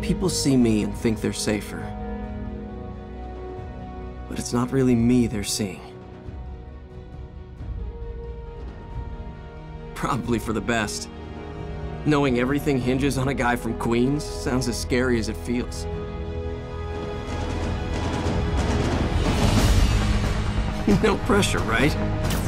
People see me and think they're safer. But it's not really me they're seeing. Probably for the best. Knowing everything hinges on a guy from Queens sounds as scary as it feels. No pressure, right?